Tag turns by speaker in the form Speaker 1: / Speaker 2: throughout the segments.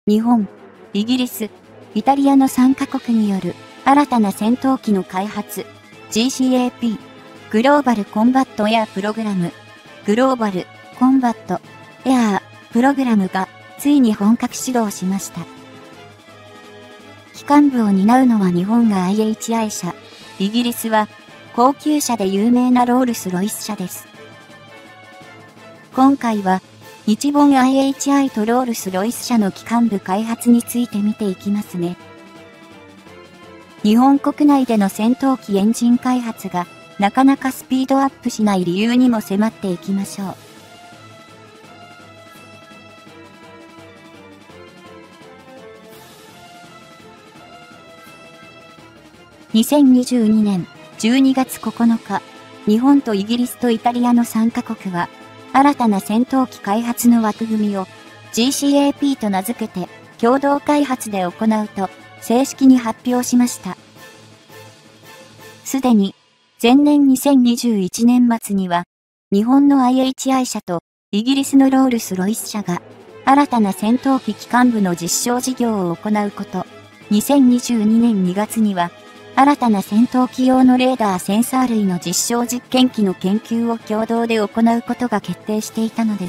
Speaker 1: 日本、イギリス、イタリアの3カ国による新たな戦闘機の開発、GCAP、グローバルコンバットエアプログラム、グローバルコンバットエアプログラムがついに本格始動しました。機関部を担うのは日本が IHI 社、イギリスは高級車で有名なロールスロイス社です。今回は日本 IHI とロールスロイス社の機関部開発について見ていきますね。日本国内での戦闘機エンジン開発がなかなかスピードアップしない理由にも迫っていきましょう。2022年12月9日、日本とイギリスとイタリアの3カ国は、新たな戦闘機開発の枠組みを GCAP と名付けて共同開発で行うと正式に発表しました。すでに前年2021年末には日本の IHI 社とイギリスのロールスロイス社が新たな戦闘機機関部の実証事業を行うこと、2022年2月には新たな戦闘機用のレーダーセンサー類の実証実験機の研究を共同で行うことが決定していたのです。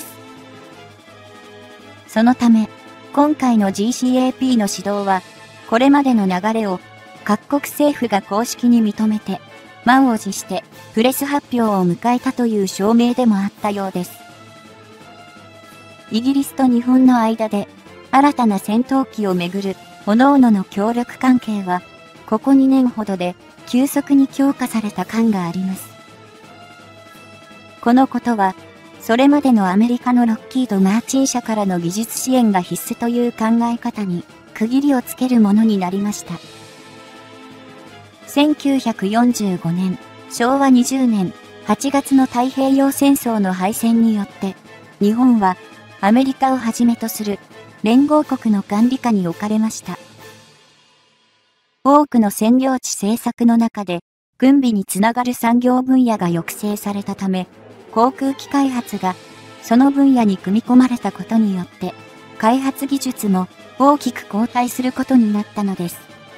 Speaker 1: そのため、今回の GCAP の始動は、これまでの流れを各国政府が公式に認めて、満を持してプレス発表を迎えたという証明でもあったようです。イギリスと日本の間で、新たな戦闘機をめぐる各々の協力関係は、ここ2年ほどで急速に強化された感があります。このことは、それまでのアメリカのロッキード・マーチン社からの技術支援が必須という考え方に区切りをつけるものになりました。1945年、昭和20年8月の太平洋戦争の敗戦によって、日本はアメリカをはじめとする連合国の管理下に置かれました。多くの占領地政策の中で、軍備につながる産業分野が抑制されたため、航空機開発がその分野に組み込まれたことによって、開発技術も大きく後退することになったのです。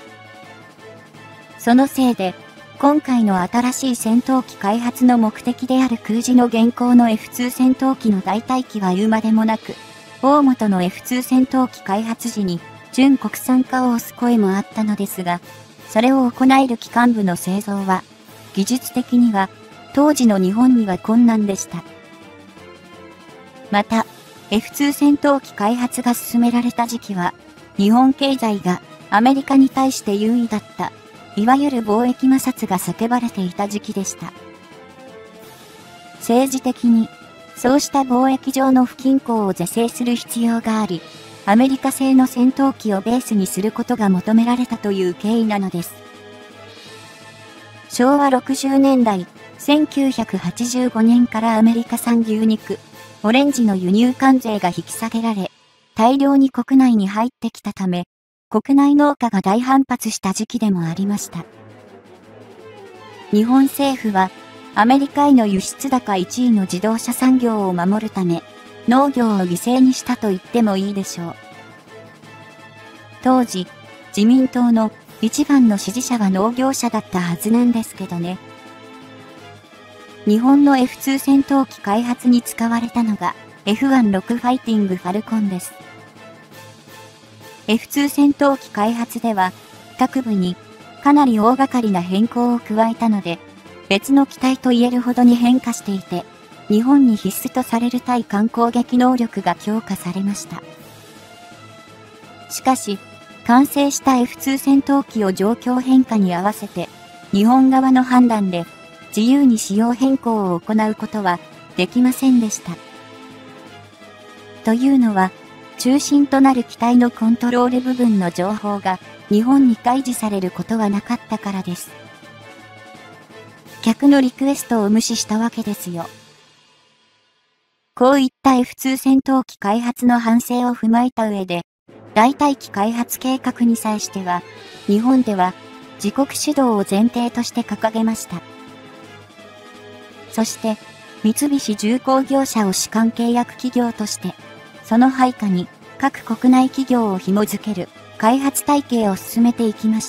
Speaker 1: そのせいで、今回の新しい戦闘機開発の目的である空自の現行の F2 戦闘機の代替機は言うまでもなく、大元の F2 戦闘機開発時に、純国産化を推す声もあったのですが、それを行える機関部の製造は、技術的には、当時の日本には困難でした。また、F2 戦闘機開発が進められた時期は、日本経済がアメリカに対して優位だった、いわゆる貿易摩擦が叫ばれていた時期でした。政治的に、そうした貿易上の不均衡を是正する必要があり、アメリカ製の戦闘機をベースにすることが求められたという経緯なのです。昭和60年代、1985年からアメリカ産牛肉、オレンジの輸入関税が引き下げられ、大量に国内に入ってきたため、国内農家が大反発した時期でもありました。日本政府は、アメリカへの輸出高1位の自動車産業を守るため、農業を犠牲にしたと言ってもいいでしょう。当時、自民党の一番の支持者は農業者だったはずなんですけどね。日本の F2 戦闘機開発に使われたのが F16 ファイティングファルコンです。F2 戦闘機開発では、各部にかなり大掛かりな変更を加えたので、別の機体と言えるほどに変化していて、日本に必須とされる対艦攻撃能力が強化されました。しかし、完成した F2 戦闘機を状況変化に合わせて、日本側の判断で自由に仕様変更を行うことはできませんでした。というのは、中心となる機体のコントロール部分の情報が日本に開示されることはなかったからです。客のリクエストを無視したわけですよ。こういった F2 戦闘機開発の反省を踏まえた上で、代替機開発計画に際しては、日本では自国主導を前提として掲げました。そして、三菱重工業者を主管契約企業として、その配下に各国内企業を紐づける開発体系を進めていきました。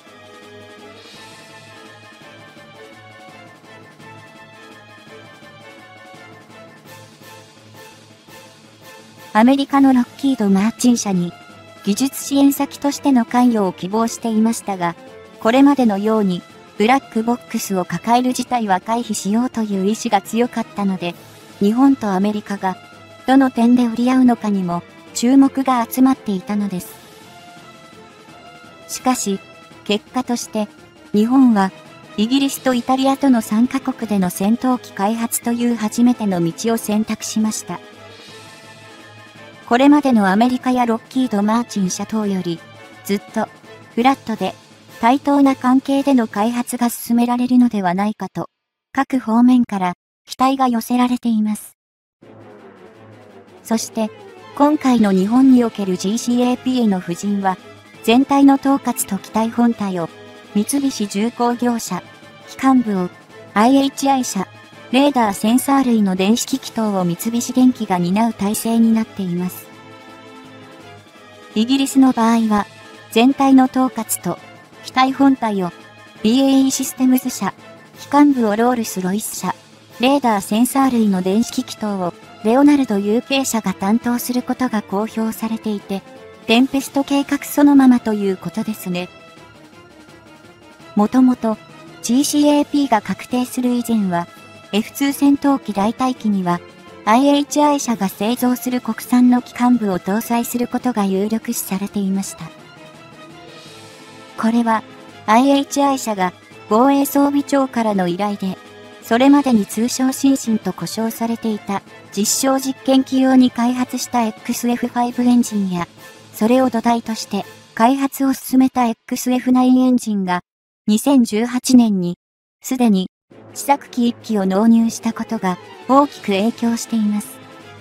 Speaker 1: アメリカのロッキード・マーチン社に技術支援先としての関与を希望していましたが、これまでのようにブラックボックスを抱える事態は回避しようという意志が強かったので、日本とアメリカがどの点で折り合うのかにも注目が集まっていたのです。しかし、結果として日本はイギリスとイタリアとの3カ国での戦闘機開発という初めての道を選択しました。これまでのアメリカやロッキード・マーチン社等よりずっとフラットで対等な関係での開発が進められるのではないかと各方面から期待が寄せられています。そして今回の日本における GCAP への布陣は全体の統括と機体本体を三菱重工業社、機関部を IHI 社、レーダーセンサー類の電子機器等を三菱電機が担う体制になっています。イギリスの場合は、全体の統括と機体本体を BAE システムズ社、機関部をロールスロイス社、レーダーセンサー類の電子機器等をレオナルド UK 社が担当することが公表されていて、テンペスト計画そのままということですね。もともと GCAP が確定する以前は、F2 戦闘機代替機には IHI 社が製造する国産の機関部を搭載することが有力視されていました。これは IHI 社が防衛装備庁からの依頼で、それまでに通称シンシンと呼称されていた実証実験機用に開発した XF5 エンジンや、それを土台として開発を進めた XF9 エンジンが2018年にすでに試作機1機を納入したことが大きく影響しています。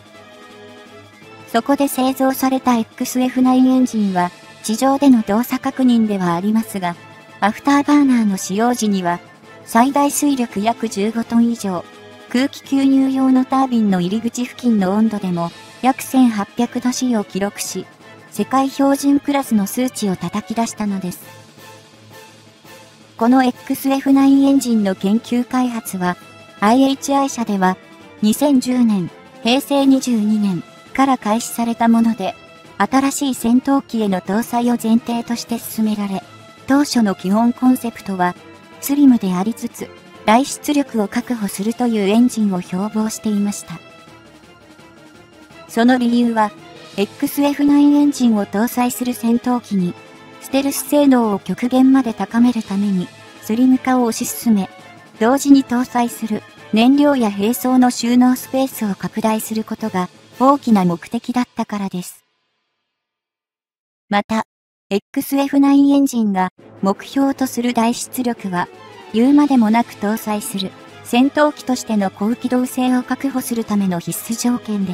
Speaker 1: そこで製造された XF9 エンジンは地上での動作確認ではありますが、アフターバーナーの使用時には最大水力約15トン以上、空気吸入用のタービンの入り口付近の温度でも約1800度 C を記録し、世界標準クラスの数値を叩き出したのです。この XF9 エンジンの研究開発は IHI 社では2010年、平成22年から開始されたもので、新しい戦闘機への搭載を前提として進められ、当初の基本コンセプトはスリムでありつつ大出力を確保するというエンジンを標榜していました。その理由は XF9 エンジンを搭載する戦闘機にステルス性能を極限まで高めるためにスリム化を推し進め、同時に搭載する燃料や兵装の収納スペースを拡大することが大きな目的だったからです。また、XF9 エンジンが目標とする大出力は言うまでもなく搭載する戦闘機としての高機動性を確保するための必須条件です。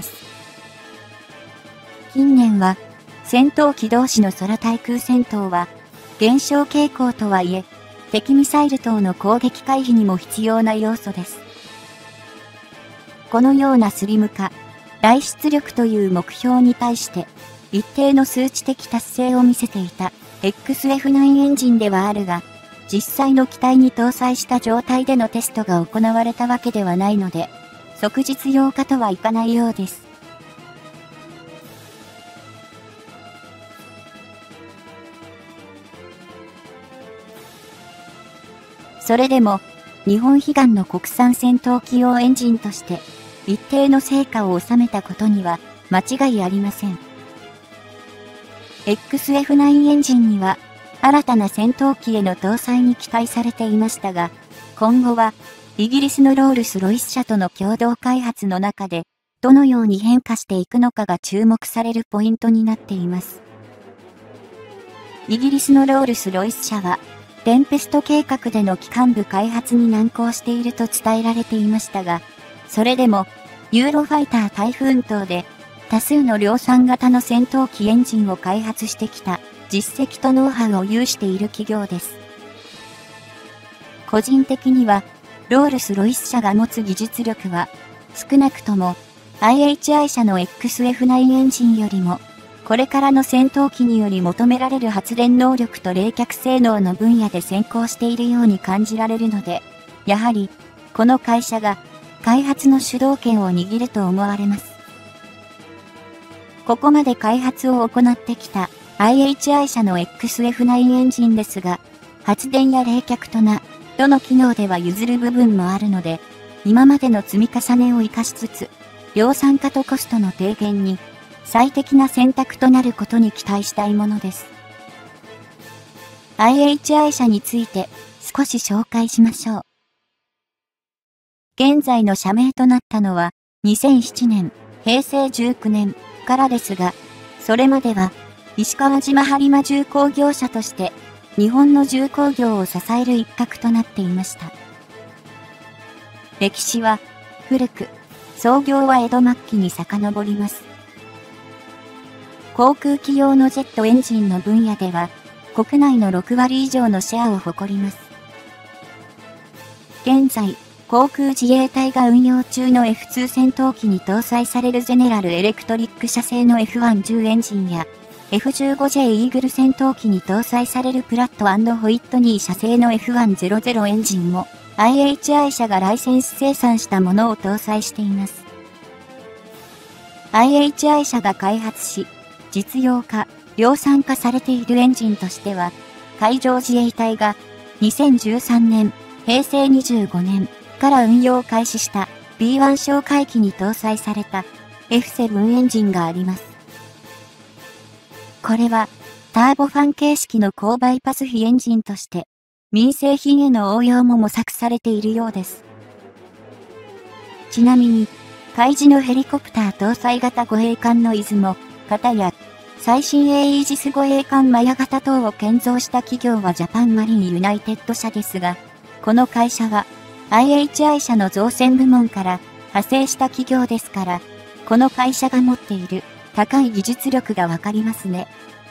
Speaker 1: 近年は戦闘機同士の空対空戦闘は減少傾向とはいえ、敵ミサイル等の攻撃回避にも必要な要素です。このようなスリム化、大出力という目標に対して一定の数値的達成を見せていた XF9 エンジンではあるが、実際の機体に搭載した状態でのテストが行われたわけではないので、即実用化とはいかないようです。それでも、日本悲願の国産戦闘機用エンジンとして、一定の成果を収めたことには間違いありません。XF9 エンジンには、新たな戦闘機への搭載に期待されていましたが、今後は、イギリスのロールス・ロイス社との共同開発の中で、どのように変化していくのかが注目されるポイントになっています。イギリスのロールス・ロイス社は、テンペスト計画での機関部開発に難航していると伝えられていましたが、それでも、ユーロファイタータイフーン等で、多数の量産型の戦闘機エンジンを開発してきた実績とノウハウを有している企業です。個人的には、ロールス・ロイス社が持つ技術力は、少なくとも IHI 社の XF9 エンジンよりもこれからの戦闘機により求められる発電能力と冷却性能の分野で先行しているように感じられるので、やはり、この会社が開発の主導権を握ると思われます。ここまで開発を行ってきた IHI 社の XF9 エンジンですが、発電や冷却とどの機能では譲る部分もあるので、今までの積み重ねを活かしつつ、量産化とコストの低減に最適な選択となることに期待したいものです。IHI 社について少し紹介しましょう。現在の社名となったのは2007年、平成19年からですが、それまでは石川島播磨重工業者として日本の重工業を支える一角となっていました。歴史は古く、創業は江戸末期に遡ります。航空機用のジェットエンジンの分野では、国内の6割以上のシェアを誇ります。現在、航空自衛隊が運用中の F2 戦闘機に搭載されるゼネラルエレクトリック社製の F110 エンジンや、F15J イーグル戦闘機に搭載されるプラット&ホイットニー社製の F100 エンジンも、IHI 社がライセンス生産したものを搭載しています。IHI 社が開発し、実用化、量産化されているエンジンとしては、海上自衛隊が2013年、平成25年から運用を開始した B1 哨戒機に搭載された F7 エンジンがあります。これはターボファン形式の高バイパス比エンジンとして民生品への応用も模索されているようです。ちなみに、海自のヘリコプター搭載型護衛艦の出雲、型や最新鋭イージス護衛艦マヤ型等を建造した企業はジャパンマリンユナイテッド社ですが、この会社は IHI 社の造船部門から派生した企業ですから、この会社が持っている高い技術力がわかりますね。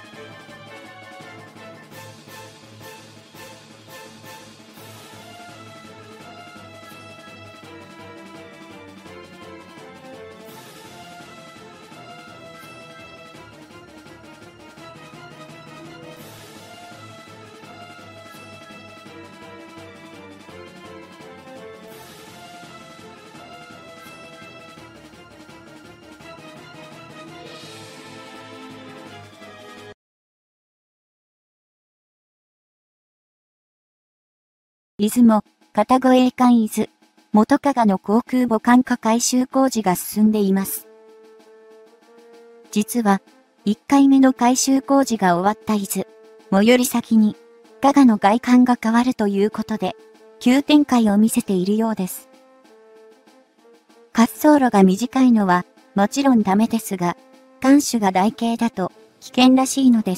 Speaker 1: 出雲、型護衛艦伊豆、元加賀の航空母艦化改修工事が進んでいます。実は、1回目の改修工事が終わった伊豆、最寄り先に、加賀の外観が変わるということで、急展開を見せているようです。滑走路が短いのは、もちろんダメですが、艦首が台形だと、危険らしいのです。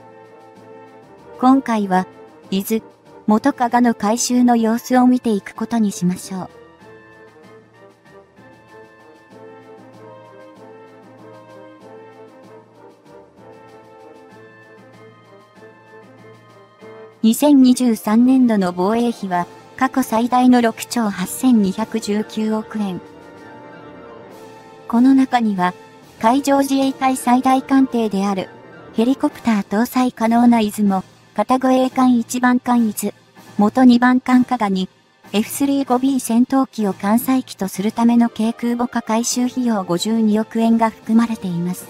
Speaker 1: 今回は、伊豆、元加賀の改修の様子を見ていくことにしましょう。2023年度の防衛費は過去最大の6兆8219億円。この中には海上自衛隊最大艦艇であるヘリコプター搭載可能な出雲、型護衛艦1番艦伊豆、元2番艦加賀に F35B 戦闘機を艦載機とするための軽空母化改修費用52億円が含まれています。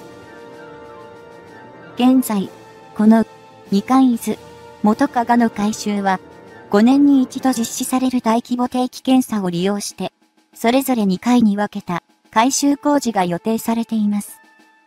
Speaker 1: 現在、この2艦伊豆、元加賀の改修は5年に一度実施される大規模定期検査を利用して、それぞれ2回に分けた改修工事が予定されています。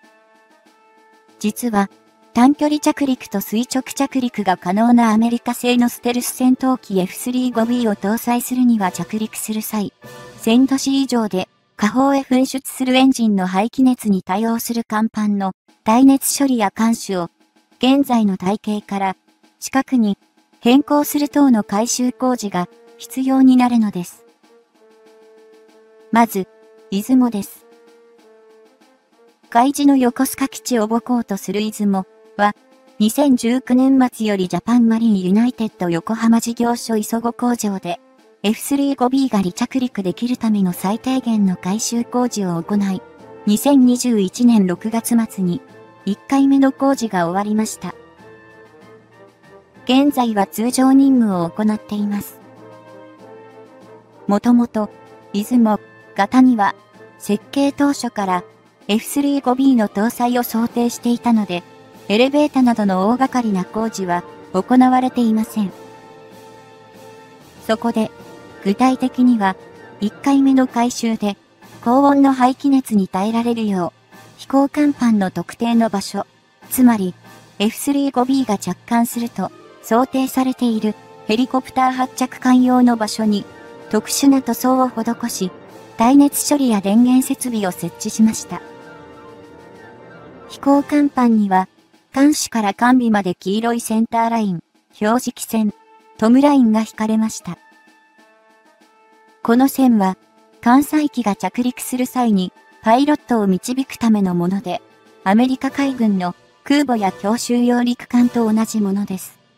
Speaker 1: 実は、短距離着陸と垂直着陸が可能なアメリカ製のステルス戦闘機 F35B を搭載するには着陸する際、1000度 C 以上で下方へ噴出するエンジンの排気熱に対応する甲板の耐熱処理や監視を現在の体系から近くに変更する等の改修工事が必要になるのです。まず、出雲です。海自の横須賀基地を母港とする出雲は、2019年末よりジャパンマリンユナイテッド横浜事業所磯子工場で F35B が離着陸できるための最低限の改修工事を行い、2021年6月末に 1回目の工事が終わりました。現在は通常任務を行っています。もともと、出雲型には、設計当初から F35B の搭載を想定していたので、エレベータなどの大掛かりな工事は行われていません。そこで、具体的には、1回目の改修で、高温の排気熱に耐えられるよう、飛行甲板の特定の場所、つまり F35B が着艦すると想定されているヘリコプター発着艦用の場所に特殊な塗装を施し、耐熱処理や電源設備を設置しました。飛行甲板には、艦首から艦尾まで黄色いセンターライン、表示基線、トムラインが引かれました。この線は、艦載機が着陸する際に、パイロットを導くためのもので、アメリカ海軍の空母や強襲揚陸艦と同じものです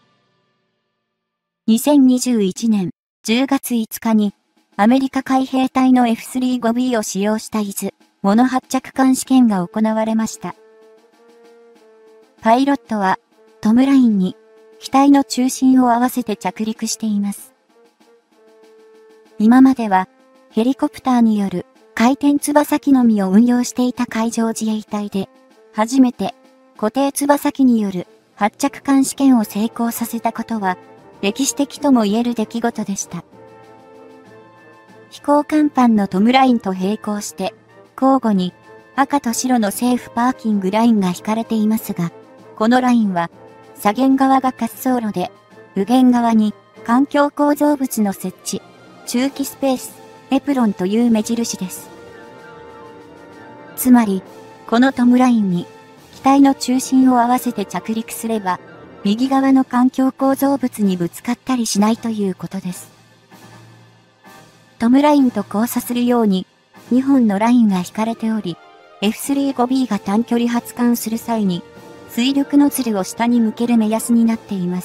Speaker 1: 。2021年10月5日に、アメリカ海兵隊の F35B を使用した出雲発着艦試験が行われました。パイロットは、トムラインに、機体の中心を合わせて着陸しています。今までは、ヘリコプターによる回転翼機のみを運用していた海上自衛隊で、初めて固定翼機による発着艦試験を成功させたことは、歴史的とも言える出来事でした。飛行甲板のトムラインと並行して、交互に赤と白のセーフパーキングラインが引かれていますが、このラインは、左舷側が滑走路で、右舷側に環境構造物の設置、駐機スペース、エプロンという目印です。つまり、このトムラインに、機体の中心を合わせて着陸すれば、右側の環境構造物にぶつかったりしないということです。トムラインと交差するように、2本のラインが引かれており、F35B が短距離発艦する際に、推力ノズルを下に向ける目安になっています。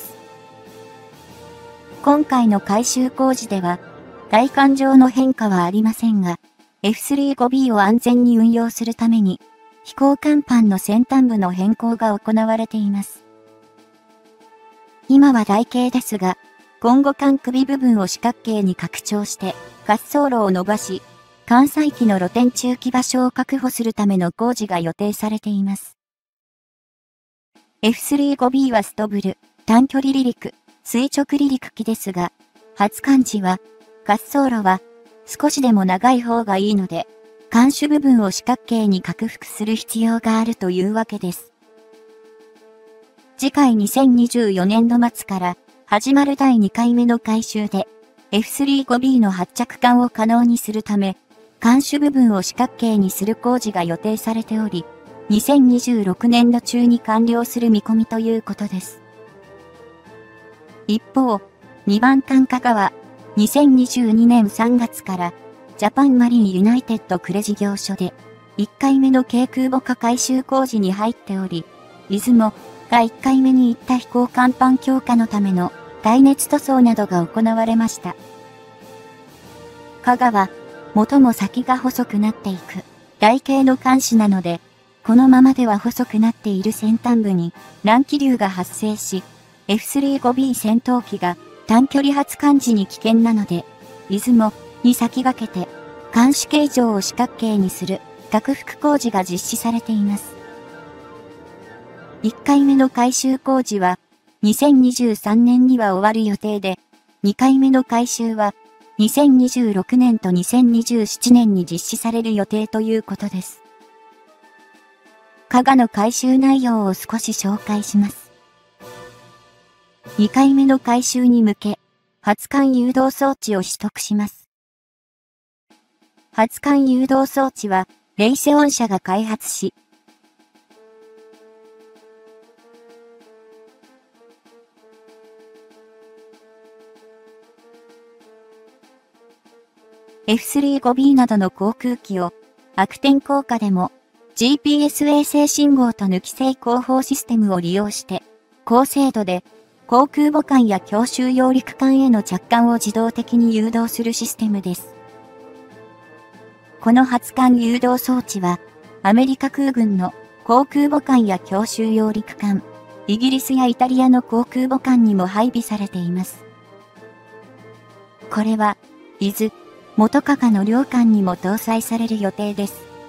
Speaker 1: 今回の改修工事では、外観上の変化はありませんが、F35B を安全に運用するために、飛行甲板の先端部の変更が行われています。今は台形ですが、今後艦首部分を四角形に拡張して、滑走路を伸ばし、艦載機の露天駐機場所を確保するための工事が予定されています。F35B はストブル、短距離離陸、垂直離陸機ですが、発艦時は、滑走路は少しでも長い方がいいので、艦首部分を四角形に拡幅する必要があるというわけです。次回2024年度末から始まる第2回目の改修で、F35B の発着艦を可能にするため、艦首部分を四角形にする工事が予定されており、2026年度中に完了する見込みということです。一方、2番艦加賀は、2022年3月から、ジャパンマリンユナイテッド呉事業所で、1回目の軽空母化改修工事に入っており、出雲が1回目に行った飛行甲板強化のための耐熱塗装などが行われました。加賀は、元も先が細くなっていく、台形の艦首なので、このままでは細くなっている先端部に乱気流が発生し、F35B 戦闘機が短距離発艦時に危険なので、出雲に先駆けて、艦首形状を四角形にする拡幅工事が実施されています。1回目の改修工事は、2023年には終わる予定で、2回目の改修は、2026年と2027年に実施される予定ということです。加賀の改修内容を少し紹介します。2回目の改修に向け、発艦誘導装置を取得します。発艦誘導装置は、レイセオン社が開発し、F35B などの航空機を悪天候下でも GPS 衛星信号と抜き制広報システムを利用して高精度で航空母艦や強襲揚陸艦への着艦を自動的に誘導するシステムです。この発艦誘導装置はアメリカ空軍の航空母艦や強襲揚陸艦、イギリスやイタリアの航空母艦にも配備されています。これは、伊豆、元加賀の両艦にも搭載される予定です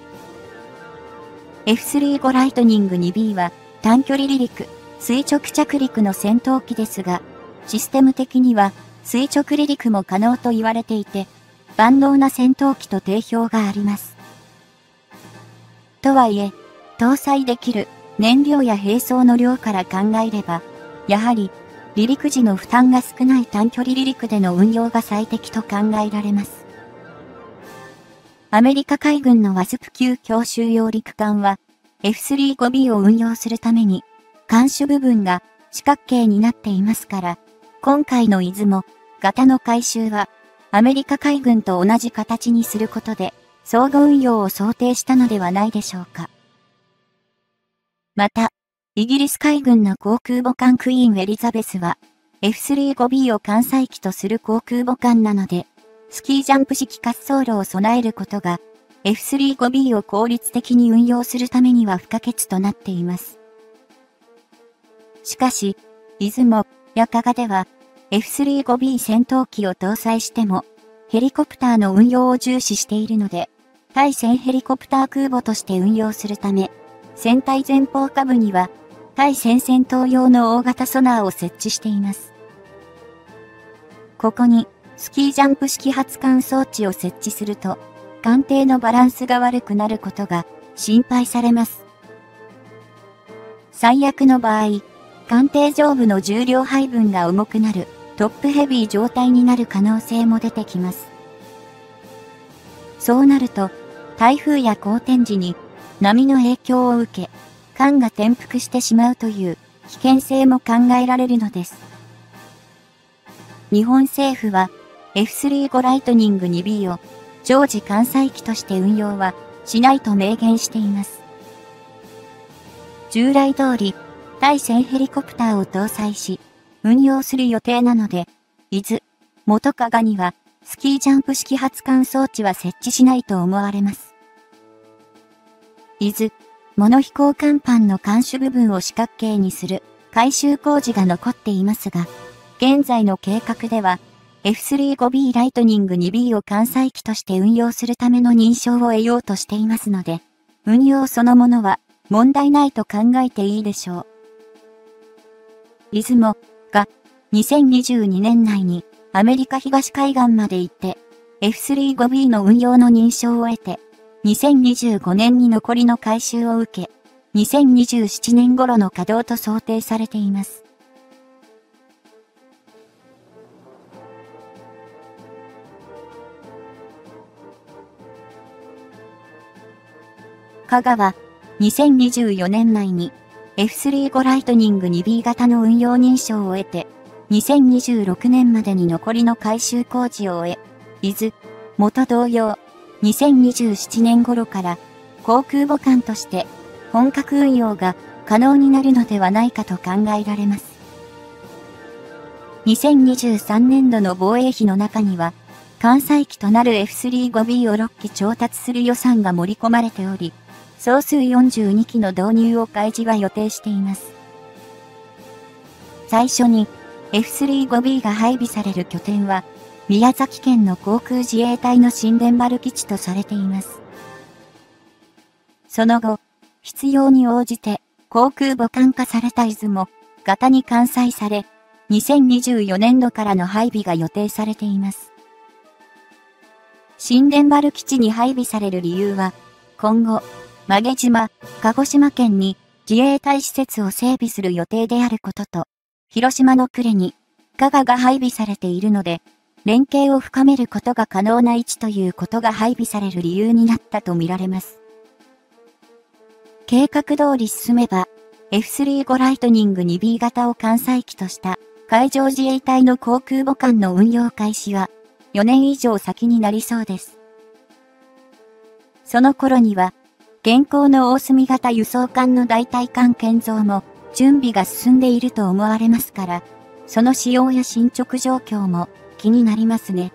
Speaker 1: 。F-35 ライトニング 2B は短距離離陸、垂直着陸の戦闘機ですが、システム的には垂直離陸も可能と言われていて、万能な戦闘機と定評があります。とはいえ、搭載できる燃料や兵装の量から考えれば、やはり離陸時の負担が少ない短距離離陸での運用が最適と考えられます。アメリカ海軍のワスプ級強襲揚陸艦は F-35B を運用するために艦首部分が四角形になっていますから、今回の出雲型の改修はアメリカ海軍と同じ形にすることで相互運用を想定したのではないでしょうか。また、イギリス海軍の航空母艦クイーンエリザベスは F-35B を艦載機とする航空母艦なので、スキージャンプ式滑走路を備えることが F-35B を効率的に運用するためには不可欠となっています。しかし、出雲や加賀では F-35B 戦闘機を搭載してもヘリコプターの運用を重視しているので、対戦ヘリコプター空母として運用するため、船体前方下部には対戦戦闘用の大型ソナーを設置しています。ここにスキージャンプ式発艦装置を設置すると、艦艇のバランスが悪くなることが心配されます。最悪の場合、艦艇上部の重量配分が重くなるトップヘビー状態になる可能性も出てきます。そうなると、台風や荒天時に波の影響を受け、艦が転覆してしまうという危険性も考えられるのです。日本政府は F-35 ライトニング 2B を常時艦載機として運用はしないと明言しています。従来通り対戦ヘリコプターを搭載し運用する予定なので、伊豆、元加賀にはスキージャンプ式発艦装置は設置しないと思われます。伊豆、モノ飛行甲板の艦首部分を四角形にする改修工事が残っていますが、現在の計画では F-35B ライトニング 2B を艦載機として運用するための認証を得ようとしていますので、運用そのものは問題ないと考えていいでしょう。出雲が2022年内にアメリカ東海岸まで行って F-35B の運用の認証を得て、2025年に残りの改修を受け、2027年頃の稼働と想定されています。加賀は2024年内に F-35 ライトニング 2B 型の運用認証を得て、2026年までに残りの改修工事を終え、伊豆、元同様、2027年頃から航空母艦として本格運用が可能になるのではないかと考えられます。2023年度の防衛費の中には、艦載機となる F-35B を6機調達する予算が盛り込まれており、総数42機の導入を開示は予定しています。最初に F-35B が配備される拠点は、宮崎県の航空自衛隊の新田原基地とされています。その後、必要に応じて航空母艦化された出雲型に艦載され、2024年度からの配備が予定されています。新田原基地に配備される理由は、今後、馬毛島、鹿児島県に自衛隊施設を整備する予定であることと、広島の呉に加賀が配備されているので、連携を深めることが可能な位置ということが配備される理由になったとみられます。計画通り進めば、F-35 ライトニング 2B 型を艦載機とした海上自衛隊の航空母艦の運用開始は4年以上先になりそうです。その頃には、現行の大隅型輸送艦の代替艦建造も準備が進んでいると思われますから、その使用や進捗状況も気になりますね。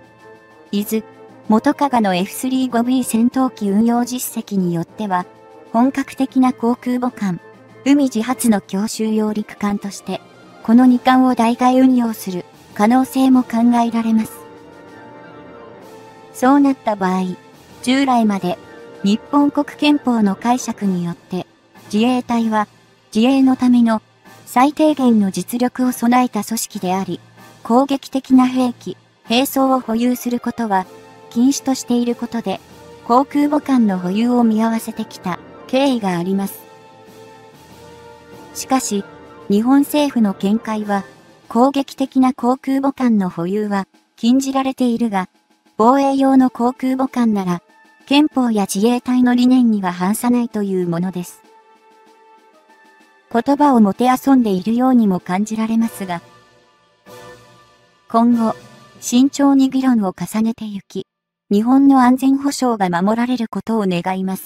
Speaker 1: 伊豆、元加賀の F-35B 戦闘機運用実績によっては、 本格的な航空母艦、海自発の強襲揚陸艦として、この2艦を代替運用する可能性も考えられます。そうなった場合、従来まで日本国憲法の解釈によって自衛隊は自衛のための最低限の実力を備えた組織であり、攻撃的な兵器、兵装を保有することは禁止としていることで、航空母艦の保有を見合わせてきた経緯があります。しかし、日本政府の見解は、攻撃的な航空母艦の保有は禁じられているが、防衛用の航空母艦なら、憲法や自衛隊の理念には反さないというものです。言葉をもてあそんでいるようにも感じられますが、今後、慎重に議論を重ねてゆき、日本の安全保障が守られることを願います。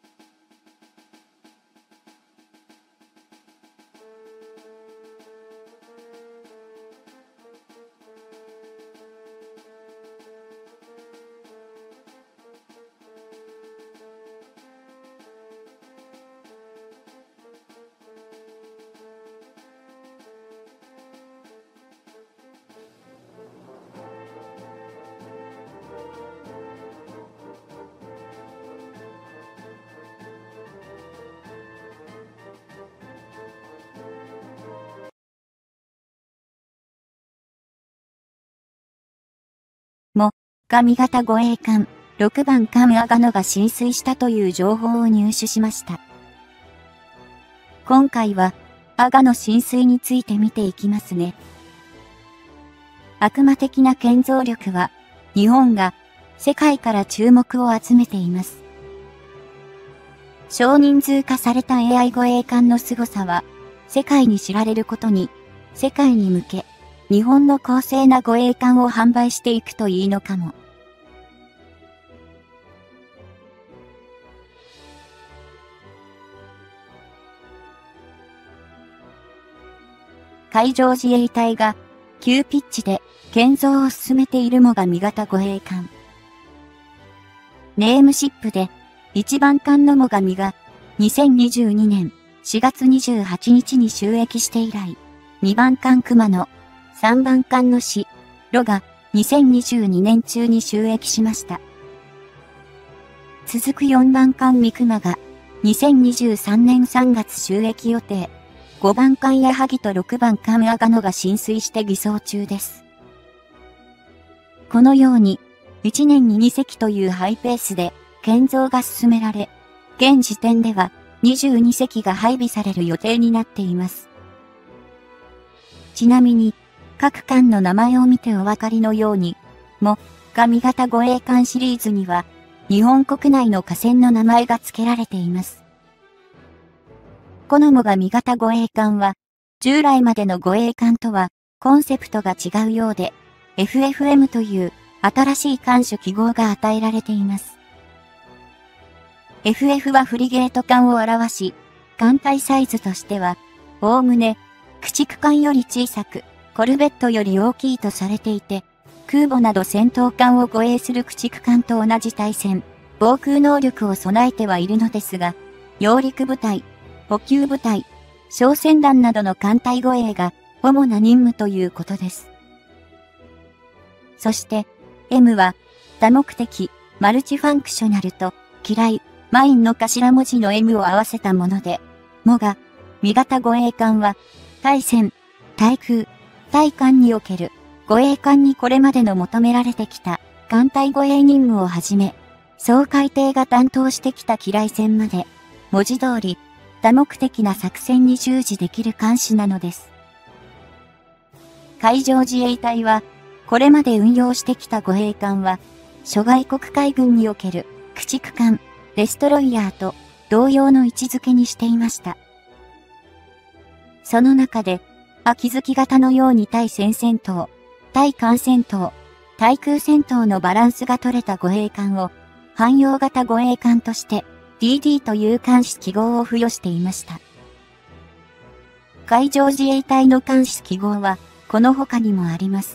Speaker 1: 上方護衛艦6番艦阿賀野が浸水したという情報を入手しました。今回は阿賀野浸水について見ていきますね。悪魔的な建造力は日本が世界から注目を集めています。少人数化された AI 護衛艦の凄さは世界に知られることに、世界に向け日本の公正な護衛艦を販売していくといいのかも。海上自衛隊が急ピッチで建造を進めているのが上方護衛艦。ネームシップで1番艦の最上が2022年4月28日に就役して以来、2番艦熊野、3番艦のし、ろが2022年中に就役しました。続く4番艦三熊が2023年3月就役予定。5番艦矢作と6番艦阿賀野が浸水して偽装中です。このように、1年に2隻というハイペースで建造が進められ、現時点では22隻が配備される予定になっています。ちなみに、各艦の名前を見てお分かりのように、上方護衛艦シリーズには、日本国内の河川の名前が付けられています。この上方護衛艦は、従来までの護衛艦とはコンセプトが違うようで、FFM という新しい艦種記号が与えられています。FF はフリゲート艦を表し、艦体サイズとしては、おおむね、駆逐艦より小さく、コルベットより大きいとされていて、空母など戦闘艦を護衛する駆逐艦と同じ対戦、防空能力を備えてはいるのですが、揚陸部隊、補給部隊、小船団などの艦隊護衛が主な任務ということです。そして、M は多目的、マルチファンクショナルと、機雷、マインの頭文字の M を合わせたもので、上方護衛艦は、対戦、対空、対艦における護衛艦にこれまでの求められてきた艦隊護衛任務をはじめ、総海艇が担当してきた機雷戦まで、文字通り、多目的な作戦に従事できる艦種なのです。海上自衛隊は、これまで運用してきた護衛艦は、諸外国海軍における駆逐艦、デストロイヤーと同様の位置づけにしていました。その中で、秋月型のように対潜戦闘、対艦戦闘、対空戦闘のバランスが取れた護衛艦を、汎用型護衛艦として、DD という艦種記号を付与していました。海上自衛隊の艦種記号は、この他にもあります。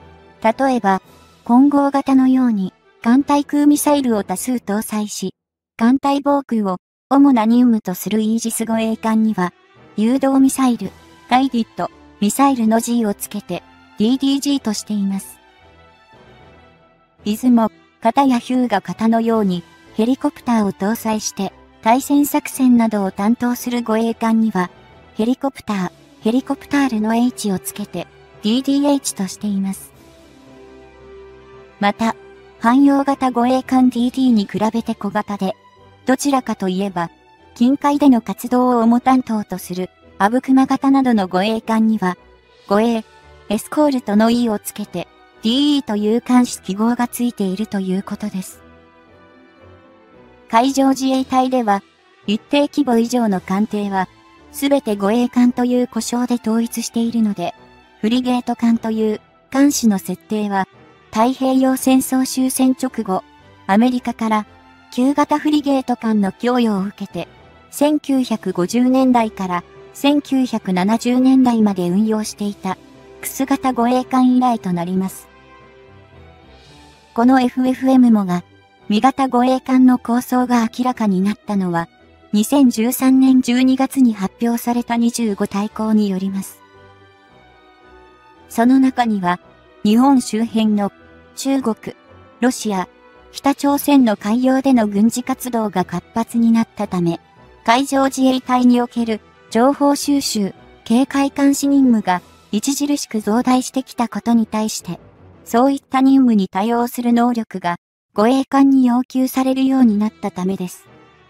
Speaker 1: 例えば、混合型のように、艦対空ミサイルを多数搭載し、 艦隊防空を主な任務とするイージス護衛艦には、誘導ミサイル、ガイディッド、ミサイルの G をつけて DDG としています。出雲、型やヒューガ型のようにヘリコプターを搭載して対戦作戦などを担当する護衛艦には、ヘリコプタールの H をつけて DDH としています。また、汎用型護衛艦 DD に比べて小型で、どちらかといえば、近海での活動を主担当とする、阿武隈型などの護衛艦には、護衛、エスコールトの E をつけて、DE という艦種記号がついているということです。海上自衛隊では、一定規模以上の艦艇は、すべて護衛艦という呼称で統一しているので、フリゲート艦という艦種の設定は、太平洋戦争終戦直後、アメリカから旧型フリゲート艦の供与を受けて、1950年代から1970年代まで運用していた、クス型護衛艦以来となります。この FFM もが、未型護衛艦の構想が明らかになったのは、2013年12月に発表された25大綱によります。その中には、日本周辺の中国、ロシア、北朝鮮の海洋での軍事活動が活発になったため、海上自衛隊における情報収集、警戒監視任務が著しく増大してきたことに対して、そういった任務に対応する能力が護衛艦に要求されるようになったためです。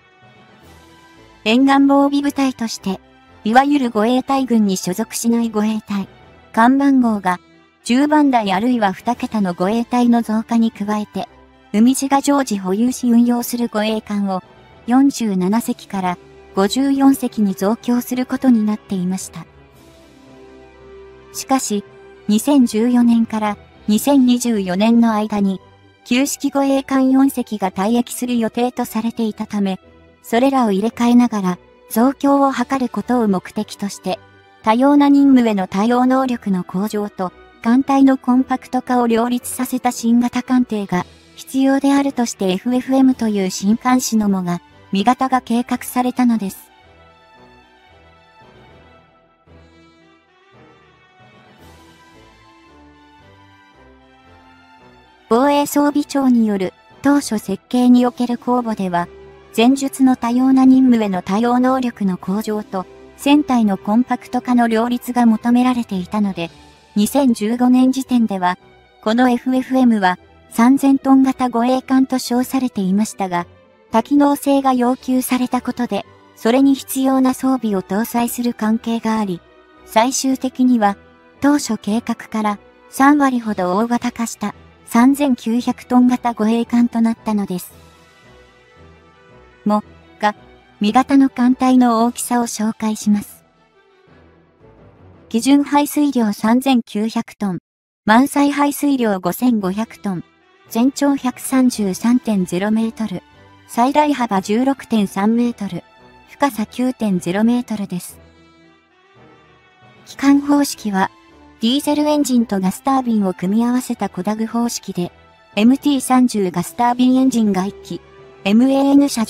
Speaker 1: 沿岸防備部隊として、いわゆる護衛隊群に所属しない護衛隊、艦番号が10番台あるいは2桁の護衛隊の増加に加えて、海自が常時保有し運用する護衛艦を47隻から54隻に増強することになっていました。しかし、2014年から2024年の間に、旧式護衛艦4隻が退役する予定とされていたため、それらを入れ替えながら増強を図ることを目的として、多様な任務への対応能力の向上と、艦隊のコンパクト化を両立させた新型艦艇が必要であるとして FFM という新艦種のもが、未型が計画されたのです。防衛装備庁による当初設計における公募では、前述の多様な任務への対応能力の向上と、船体のコンパクト化の両立が求められていたので、2015年時点では、この FFM は3000トン型護衛艦と称されていましたが、多機能性が要求されたことで、それに必要な装備を搭載する関係があり、最終的には、当初計画から3割ほど大型化した3900トン型護衛艦となったのです。未型の艦隊の大きさを紹介します。基準排水量3900トン、満載排水量5500トン、全長 133.0 メートル、最大幅 16.3 メートル、深さ 9.0 メートルです。機関方式は、ディーゼルエンジンとガスタービンを組み合わせたコダグ方式で、MT30 ガスタービンエンジンが1機、MAN 車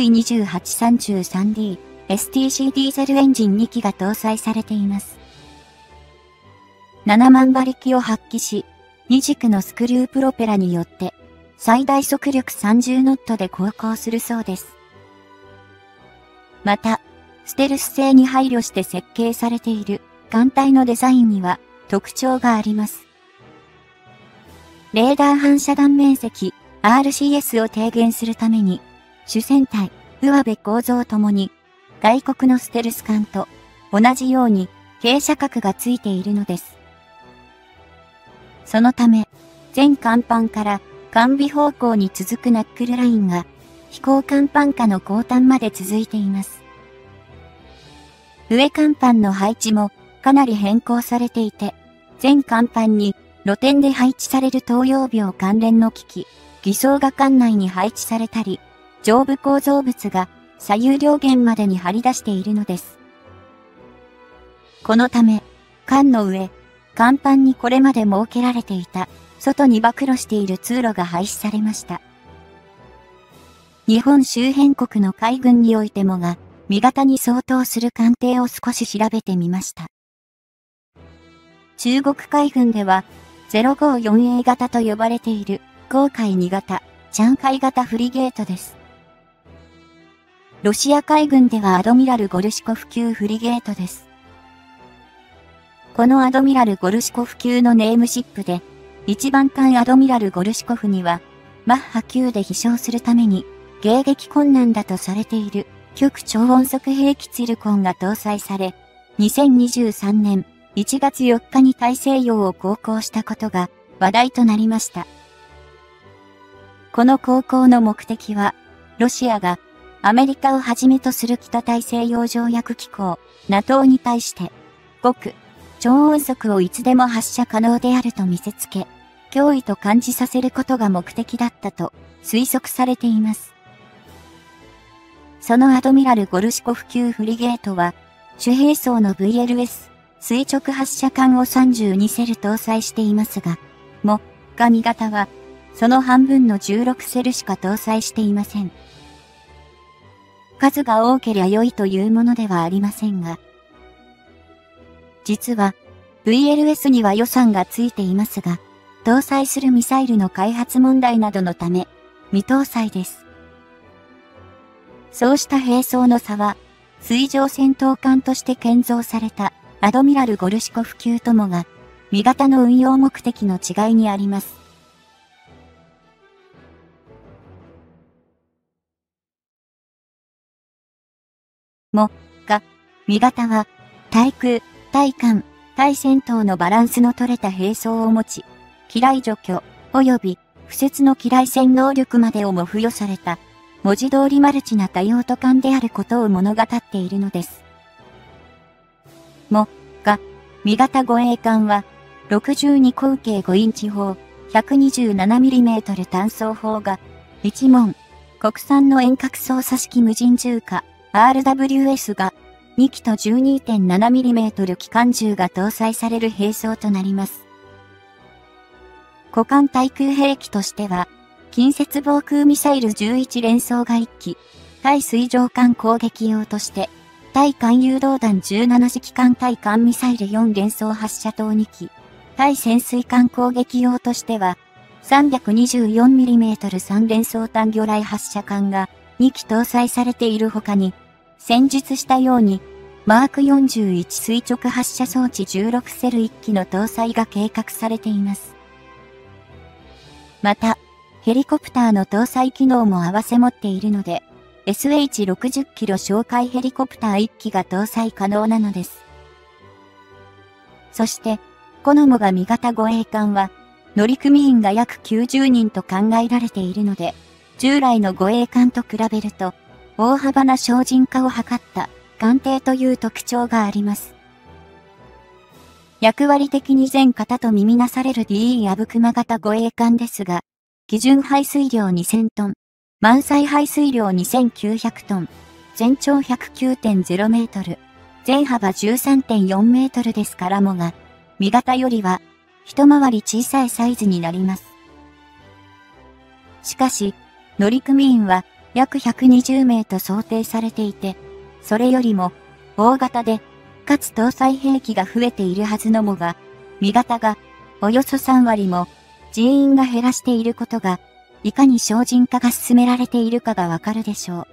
Speaker 1: 12V2833D、STC ディーゼルエンジン2機が搭載されています。7万馬力を発揮し、2軸のスクリュープロペラによって、最大速力30ノットで航行するそうです。また、ステルス性に配慮して設計されている艦隊のデザインには特徴があります。レーダー反射断面積 RCS を低減するために、主船体、上辺構造ともに、外国のステルス艦と同じように傾斜角がついているのです。そのため、全甲板から艦尾方向に続くナックルラインが、飛行甲板下の後端まで続いています。上甲板の配置もかなり変更されていて、全甲板に露天で配置される灯葉病関連の機器、偽装が艦内に配置されたり、上部構造物が左右両舷までに張り出しているのです。このため、艦の上、甲板にこれまで設けられていた、外に暴露している通路が廃止されました。 日本周辺国の海軍においてもが、味方に相当する艦艇を少し調べてみました。中国海軍では、054A 型と呼ばれている、黄海2型、チャンカイ型フリゲートです。ロシア海軍ではアドミラル・ゴルシコフ級フリゲートです。このアドミラル・ゴルシコフ級のネームシップで、一番艦アドミラル・ゴルシコフには、マッハ9で飛翔するために、迎撃困難だとされている、極超音速兵器ツィルコンが搭載され、2023年1月4日に大西洋を航行したことが話題となりました。この航行の目的は、ロシアがアメリカをはじめとする北大西洋条約機構 NATO に対して、極超音速をいつでも発射可能であると見せつけ、脅威と感じさせることが目的だったと推測されています。そのアドミラル・ゴルシコフ級フリゲートは、主兵装の VLS 垂直発射管を32セル搭載していますが、2型は、その半分の16セルしか搭載していません。数が多けりゃ良いというものではありませんが、実は、VLS には予算がついていますが、搭載するミサイルの開発問題などのため、未搭載です。そうした兵装の差は、水上戦闘艦として建造されたアドミラル・ゴルシコフ級ともが、味方の運用目的の違いにあります。味方は、対空、対艦、対戦闘のバランスの取れた兵装を持ち、機雷除去、及び不設の機雷戦能力までをも付与された、文字通りマルチな多用途艦であることを物語っているのです。味方護衛艦は、62口径5インチ砲、127mm 単装砲が、1門、国産の遠隔操作式無人重火、RWS が、2機と 12.7mm 機関銃が搭載される兵装となります。互艦対空兵器としては、近接防空ミサイル11連装が1機、対水上艦攻撃用として、対艦誘導弾17式艦対艦ミサイル4連装発射塔2機、対潜水艦攻撃用としては、324mm 連装単魚雷発射管が2機搭載されているほかに、先述したように、マーク41垂直発射装置16セル1機の搭載が計画されています。また、ヘリコプターの搭載機能も併せ持っているので、SH60 キロ哨戒ヘリコプター1機が搭載可能なのです。そして、このもが味方護衛艦は、乗組員が約90人と考えられているので、従来の護衛艦と比べると、大幅な精進化を図った艦艇という特徴があります。役割的に全型と見なされる DE 阿武隈型護衛艦ですが、基準排水量2000トン、満載排水量2900トン、全長 109.0 メートル、全幅 13.4 メートルですからもが、味型よりは一回り小さいサイズになります。しかし、乗組員は約120名と想定されていて、それよりも大型で、かつ搭載兵器が増えているはずのもが、味型がおよそ3割も人員が減らしていることが、いかに精進化が進められているかがわかるでしょう。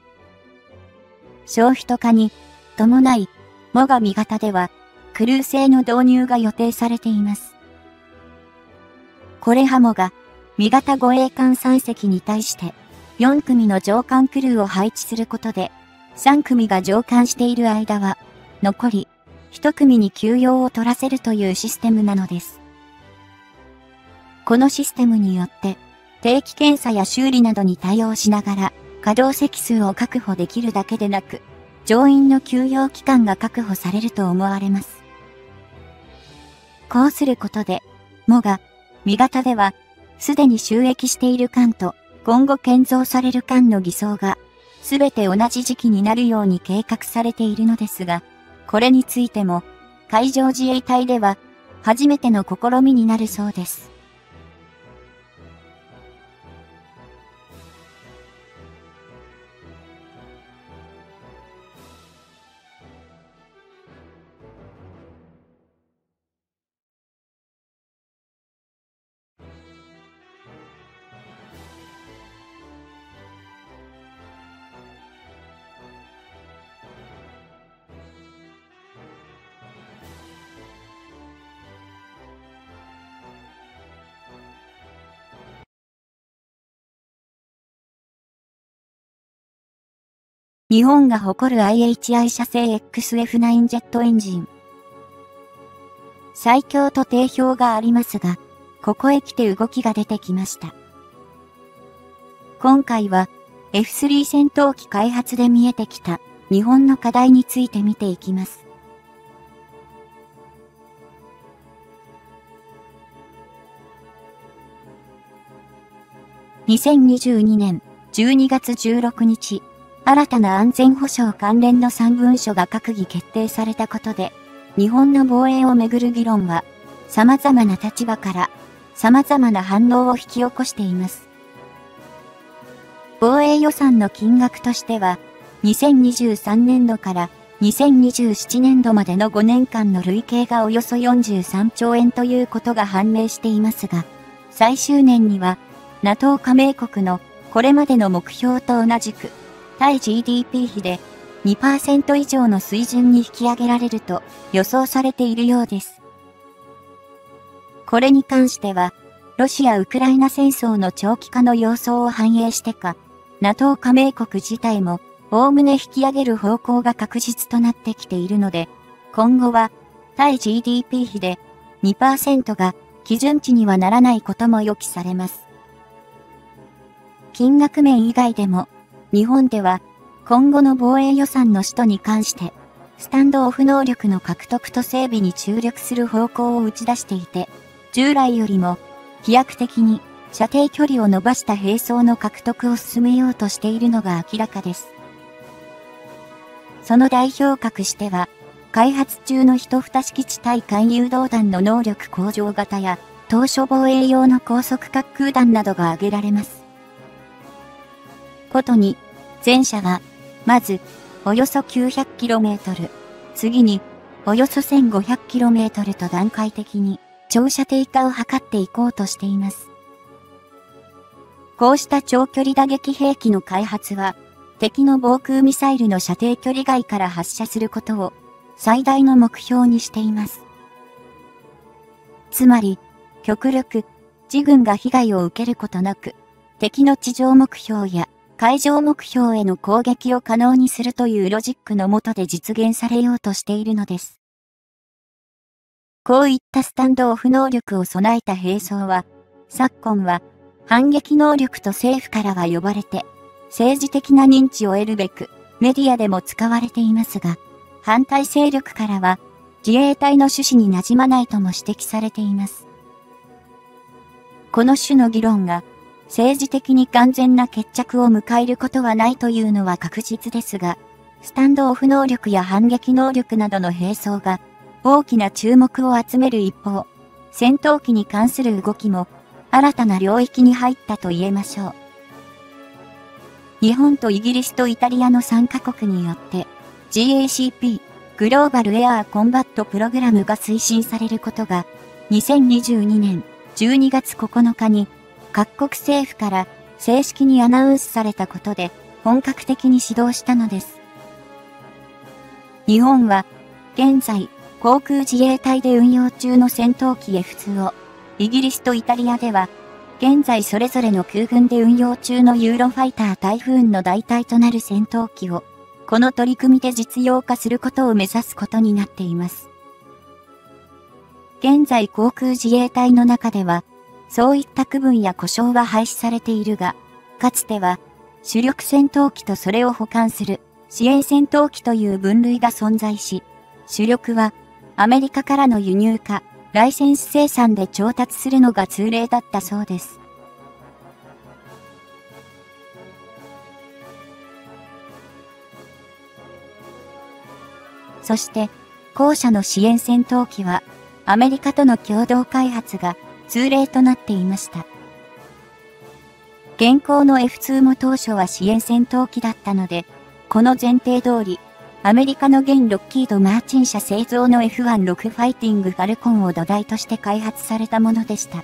Speaker 1: 小人化に伴い、もが味型では、クルー製の導入が予定されています。これはもが、味型護衛艦3隻に対して、4組の上艦クルーを配置することで、3組が上艦している間は、残り、1組に休養を取らせるというシステムなのです。このシステムによって、定期検査や修理などに対応しながら、稼働席数を確保できるだけでなく、乗員の休養期間が確保されると思われます。こうすることで、もが、味型では、すでに就役している艦と、今後建造される艦の偽装が、すべて同じ時期になるように計画されているのですが、これについても、海上自衛隊では、初めての試みになるそうです。 日本が誇る IHI 社製 XF9 ジェットエンジン。最強と定評がありますが、ここへ来て動きが出てきました。今回は F3 戦闘機開発で見えてきた日本の課題について見ていきます。2022年12月16日、新たな安全保障関連の3文書が閣議決定されたことで、日本の防衛をめぐる議論は、様々な立場から様々な反応を引き起こしています。防衛予算の金額としては、2023年度から2027年度までの5年間の累計がおよそ43兆円ということが判明していますが、最終年には、NATO 加盟国のこれまでの目標と同じく、対 GDP 比で 2% 以上の水準に引き上げられると予想されているようです。これに関しては、ロシア・ウクライナ戦争の長期化の様相を反映してか、NATO 加盟国自体もおおむね引き上げる方向が確実となってきているので、今後は対 GDP 比で 2% が基準値にはならないことも予期されます。金額面以外でも、日本では今後の防衛予算の使途に関して、スタンドオフ能力の獲得と整備に注力する方向を打ち出していて、従来よりも飛躍的に射程距離を伸ばした兵装の獲得を進めようとしているのが明らかです。その代表格しては、開発中の一蓋式地対艦誘導弾の能力向上型や、当初防衛用の高速滑空弾などが挙げられます。ことに、前者は、まず、およそ 900km、次に、およそ 1500km と段階的に、長射程化を図っていこうとしています。こうした長距離打撃兵器の開発は、敵の防空ミサイルの射程距離外から発射することを、最大の目標にしています。つまり、極力、自軍が被害を受けることなく、敵の地上目標や、海上目標への攻撃を可能にするというロジックの下で実現されようとしているのです。こういったスタンドオフ能力を備えた兵装は、昨今は反撃能力と政府からは呼ばれて、政治的な認知を得るべくメディアでも使われていますが、反対勢力からは自衛隊の趣旨に馴染まないとも指摘されています。この種の議論が、政治的に完全な決着を迎えることはないというのは確実ですが、スタンドオフ能力や反撃能力などの兵装が大きな注目を集める一方、戦闘機に関する動きも新たな領域に入ったと言えましょう。日本とイギリスとイタリアの3カ国によって GACP グローバルエアーコンバットプログラムが推進されることが2022年12月9日に各国政府から正式にアナウンスされたことで本格的に始動したのです。日本は現在航空自衛隊で運用中の戦闘機 F2 をイギリスとイタリアでは現在それぞれの空軍で運用中のユーロファイタータイフーンの代替となる戦闘機をこの取り組みで実用化することを目指すことになっています。現在航空自衛隊の中ではそういった区分や故障は廃止されているが、かつては主力戦闘機とそれを補完する支援戦闘機という分類が存在し、主力はアメリカからの輸入かライセンス生産で調達するのが通例だったそうです。そして、後者の支援戦闘機はアメリカとの共同開発が通例となっていました。現行の F2 も当初は支援戦闘機だったので、この前提通り、アメリカの現ロッキード・マーチン社製造の F16 ファイティング・ファルコンを土台として開発されたものでした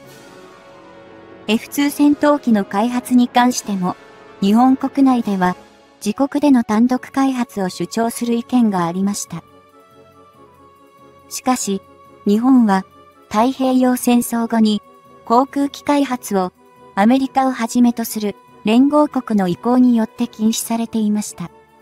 Speaker 1: 。F2 戦闘機の開発に関しても、日本国内では自国での単独開発を主張する意見がありました。しかし、日本は太平洋戦争後に航空機開発をアメリカをはじめとする連合国の意向によって禁止されていました。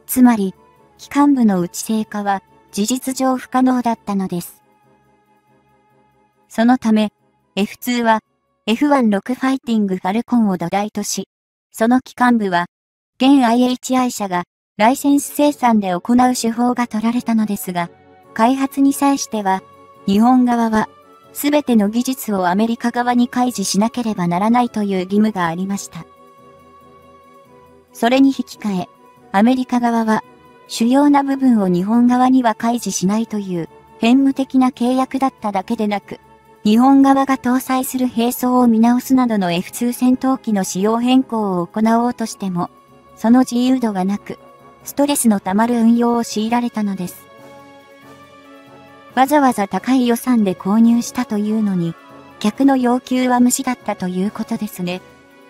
Speaker 1: つまり、機関部の内製化は事実上不可能だったのです。そのため、F2 は F16 ファイティングファルコンを土台とし、その機関部は、現 IHI 社がライセンス生産で行う手法が取られたのですが、開発に際しては、日本側は、すべての技術をアメリカ側に開示しなければならないという義務がありました。それに引き換え、アメリカ側は、主要な部分を日本側には開示しないという、偏無的な契約だっただけでなく、日本側が搭載する兵装を見直すなどの F2 戦闘機の仕様変更を行おうとしても、その自由度がなく、ストレスのたまる運用を強いられたのです。わざわざ高い予算で購入したというのに、客の要求は無視だったということですね。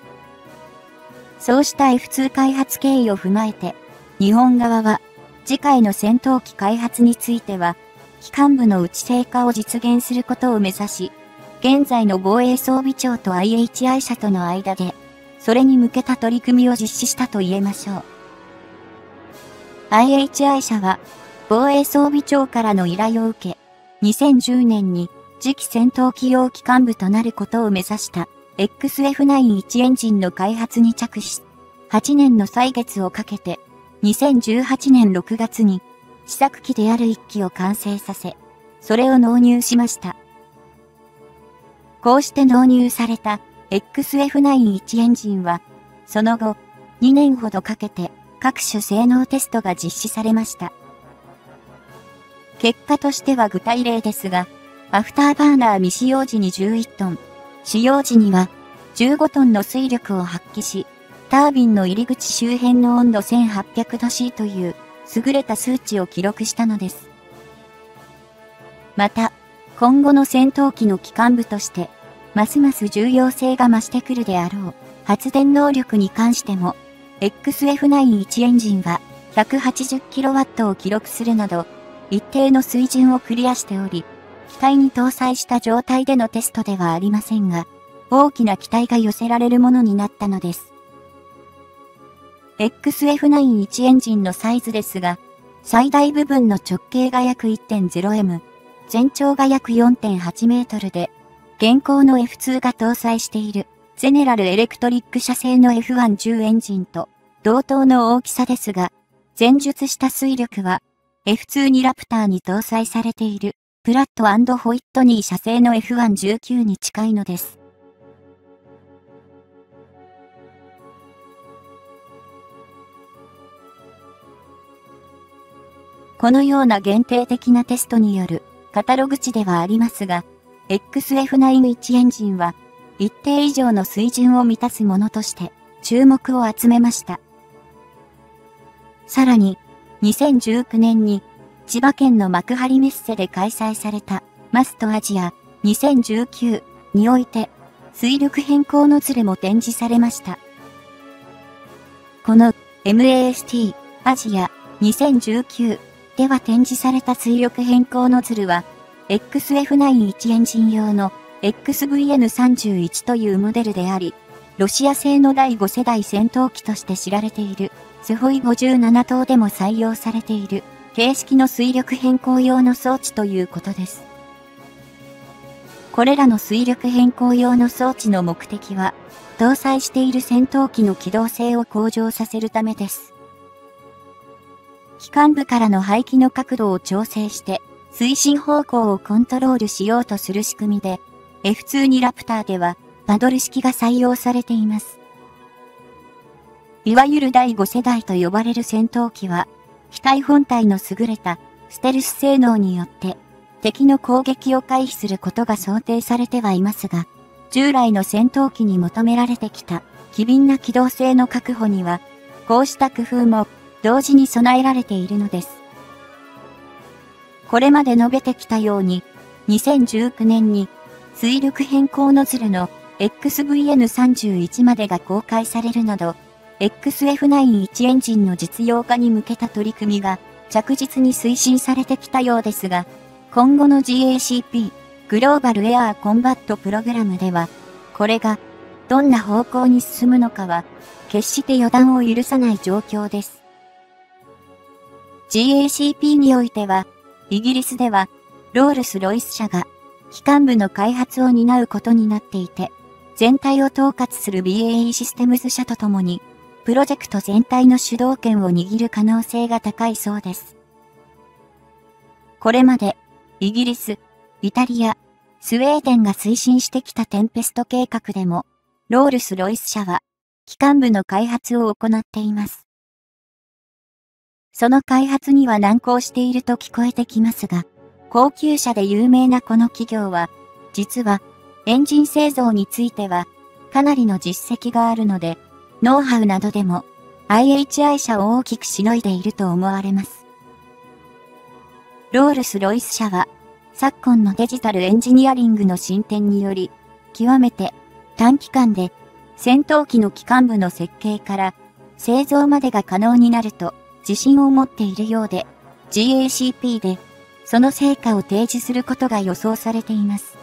Speaker 1: そうした F2 開発経緯を踏まえて、日本側は、次回の戦闘機開発については、機関部の内製化を実現することを目指し、現在の防衛装備庁と IHI 社との間で、それに向けた取り組みを実施したと言えましょう。IHI 社は、防衛装備庁からの依頼を受け、2010年に次期戦闘機用機関部となることを目指した XF91 エンジンの開発に着手、8年の歳月をかけて、2018年6月に試作機である1機を完成させ、それを納入しました。こうして納入された XF91 エンジンは、その後、2年ほどかけて各種性能テストが実施されました。結果としては具体例ですが、アフターバーナー未使用時に11トン、使用時には15トンの推力を発揮し、タービンの入り口周辺の温度1800度 C という優れた数値を記録したのです。また、今後の戦闘機の機関部として、ますます重要性が増してくるであろう発電能力に関しても、XF91 エンジンは 180kW を記録するなど、一定の水準をクリアしており、機体に搭載した状態でのテストではありませんが、大きな期待が寄せられるものになったのです。XF91 エンジンのサイズですが、最大部分の直径が約 1.0m、全長が約 4.8 メートルで、現行の F2 が搭載しているゼネラルエレクトリック社製の F110 エンジンと同等の大きさですが、前述した推力は F2 ラプターに搭載されているプラット&ホイットニー社製の F119 に近いのです。このような限定的なテストによるカタログ値ではありますが、XF91 エンジンは一定以上の水準を満たすものとして注目を集めました。さらに、2019年に千葉県の幕張メッセで開催されたマストアジア2019において水力変更ノズルも展示されました。この MAST アジア2019では展示された水力変更ノズルは XF91 エンジン用の XVN31 というモデルであり、ロシア製の第5世代戦闘機として知られているスホイ57等でも採用されている形式の水力変更用の装置ということです。これらの水力変更用の装置の目的は、搭載している戦闘機の機動性を向上させるためです。機関部からの排気の角度を調整して、推進方向をコントロールしようとする仕組みで、F2 ラプターでは、パドル式が採用されています。いわゆる第5世代と呼ばれる戦闘機は、機体本体の優れたステルス性能によって、敵の攻撃を回避することが想定されてはいますが、従来の戦闘機に求められてきた機敏な機動性の確保には、こうした工夫も同時に備えられているのです。これまで述べてきたように、2019年に水力変更ノズルの XVN31 までが公開されるなど、XF91 エンジンの実用化に向けた取り組みが着実に推進されてきたようですが、今後の GACP グローバルエアーコンバットプログラムでは、これがどんな方向に進むのかは決して予断を許さない状況です。 GACP においては、イギリスでは、ロールス・ロイス社が、機関部の開発を担うことになっていて、全体を統括する BAE システムズ社とともに、プロジェクト全体の主導権を握る可能性が高いそうです。これまで、イギリス、イタリア、スウェーデンが推進してきたテンペスト計画でも、ロールス・ロイス社は、機関部の開発を行っています。その開発には難航していると聞こえてきますが、高級車で有名なこの企業は、実は、エンジン製造については、かなりの実績があるので、ノウハウなどでも、IHI 社を大きくしのいでいると思われます。ロールス・ロイス社は、昨今のデジタルエンジニアリングの進展により、極めて短期間で戦闘機の機関部の設計から製造までが可能になると自信を持っているようで、GACP でその成果を提示することが予想されています。